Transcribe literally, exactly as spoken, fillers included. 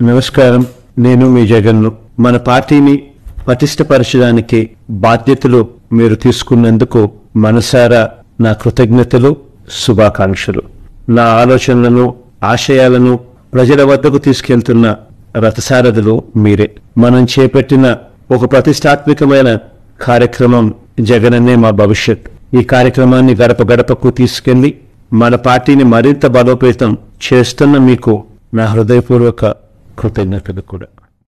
నమస్కారం. నేను మీ జగన్ను. మన పార్టీని పటిష్టపరచడానికి బాధ్యతలు మీరు తీసుకున్నందుకు మనసారా నా కృతజ్ఞతలు, శుభాకాంక్షలు. నా ఆలోచనలను, ఆశయాలను ప్రజల వద్దకు తీసుకెళ్తున్న రథసారథులు మీరే. మనం చేపట్టిన ఒక ప్రతిష్టాత్మకమైన కార్యక్రమం జగనన్నే మా భవిష్యత్. ఈ కార్యక్రమాన్ని గడప గడపకు తీసుకెళ్లి మన పార్టీని మరింత బలోపేతం చేస్తున్న మీకు నా హృదయపూర్వక కృతజ్ఞతలు కూడా.